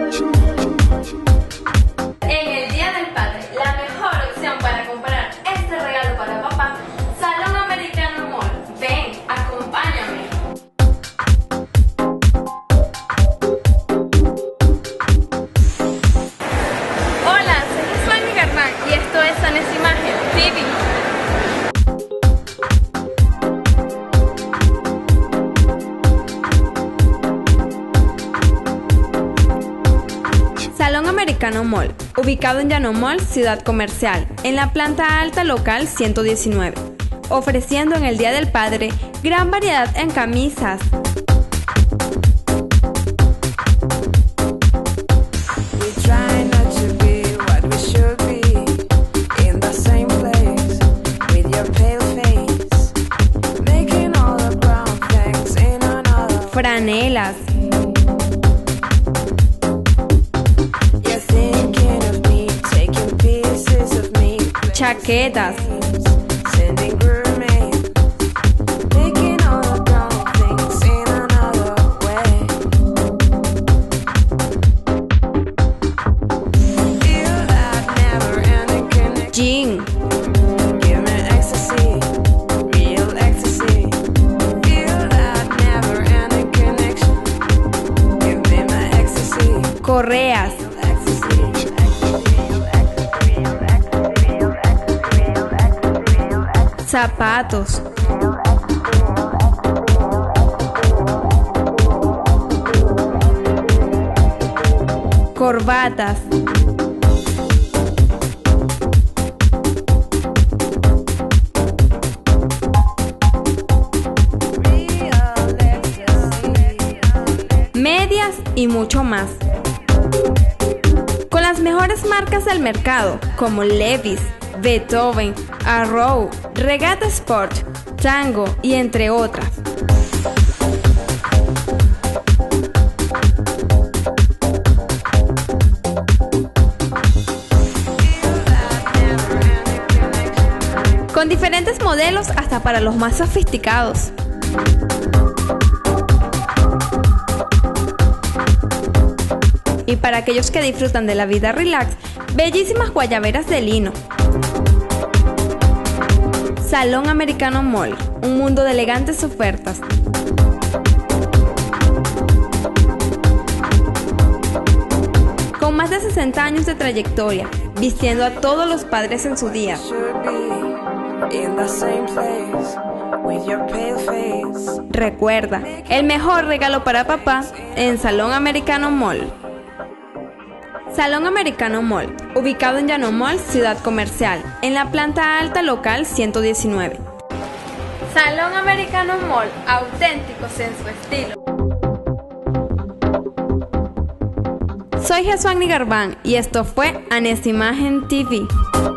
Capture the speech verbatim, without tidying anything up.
En el Día del Padre, la mejor opción para comprar este regalo para papá, Salón Americano Mall. Ven, acompáñame. Hola, soy Josué Garbán y esto es Anes Imagen T V. Salón Americano Mall, ubicado en Llano Mall, Ciudad Comercial, en la planta alta local ciento diecinueve, ofreciendo en el Día del Padre gran variedad en camisas, franelas, chaquetas, jean, correas, zapatos, corbatas, medias y mucho más. Con las mejores marcas del mercado como Levi's, Beethoven, Arrow, Regata Sport, Tango y entre otras. Con diferentes modelos hasta para los más sofisticados. Y para aquellos que disfrutan de la vida relax, bellísimas guayaberas de lino. Salón Americano Mall, un mundo de elegantes ofertas. Con más de sesenta años de trayectoria, vistiendo a todos los padres en su día. Recuerda, el mejor regalo para papá en Salón Americano Mall. Salón Americano Mall, ubicado en Llano Mall, Ciudad Comercial, en la planta alta local ciento diecinueve. Salón Americano Mall, auténticos en su estilo. Soy Josué Garbán y esto fue Anes Imagen T V.